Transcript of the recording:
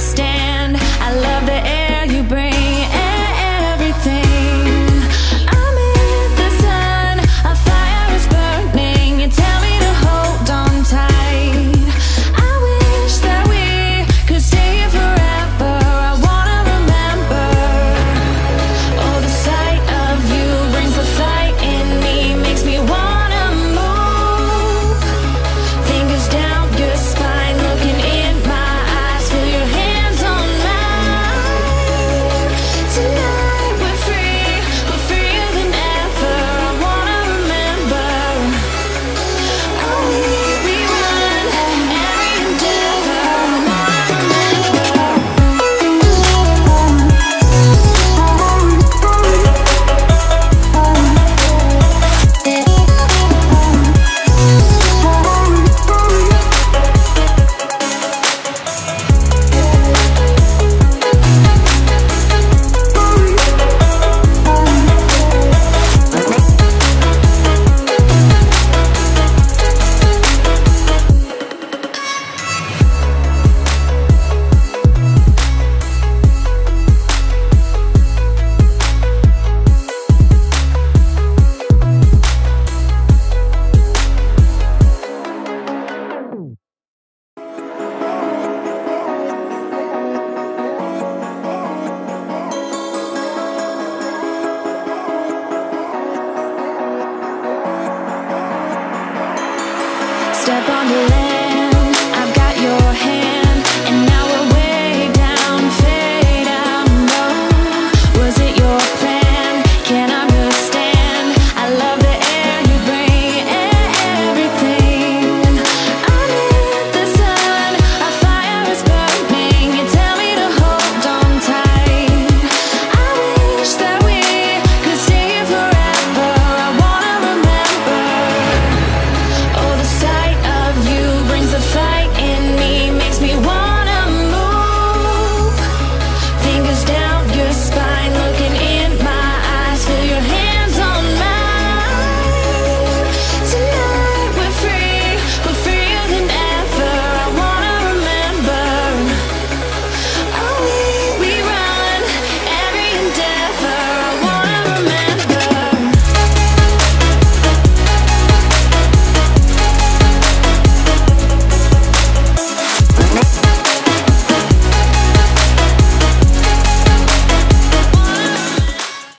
understand. I love the air you bring, everything. I'm in the sun, a fire is burning. You tell me to hold on tight. I wish that we could stay here forever. I wanna remember. Oh, the sight of you brings the fight in me, makes me wanna move. Fingers down your spine, looking in my eyes, feel your hands on mine. Tonight we're freer than ever. I wanna remember. Oh, we run every endeavor. I wanna remember. Step on the ledge.